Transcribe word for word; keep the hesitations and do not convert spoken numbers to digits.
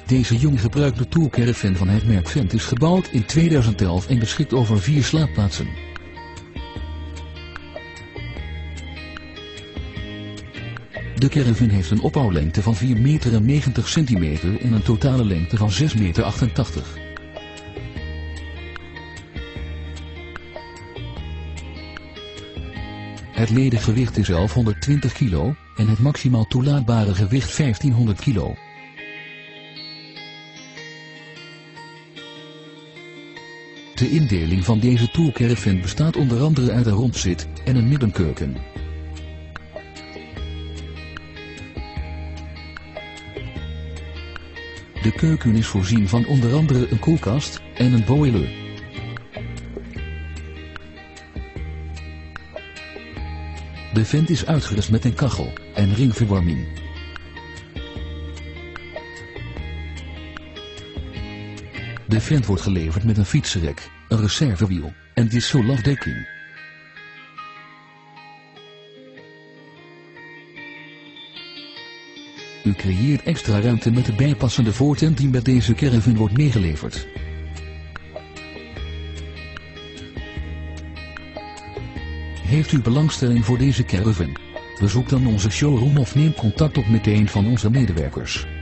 Deze jong gebruikte tourcaravan van het merk Fendt is gebouwd in tweeduizend elf en beschikt over vier slaapplaatsen. De caravan heeft een opbouwlengte van vier meter negentig centimeter en een totale lengte van zes meter achtentachtig. Het ledengewicht is elfhonderdtwintig kilo en het maximaal toelaatbare gewicht vijftienhonderd kilo. De indeling van deze tourcaravan bestaat onder andere uit een rondzit en een middenkeuken. De keuken is voorzien van onder andere een koelkast en een boiler. De vent is uitgerust met een kachel en ringverwarming. De vent wordt geleverd met een fietsenrek, een reservewiel en dissolafdekking. U creëert extra ruimte met de bijpassende voortent die met deze caravan wordt meegeleverd. Heeft u belangstelling voor deze caravan? Bezoek dan onze showroom of neem contact op met een van onze medewerkers.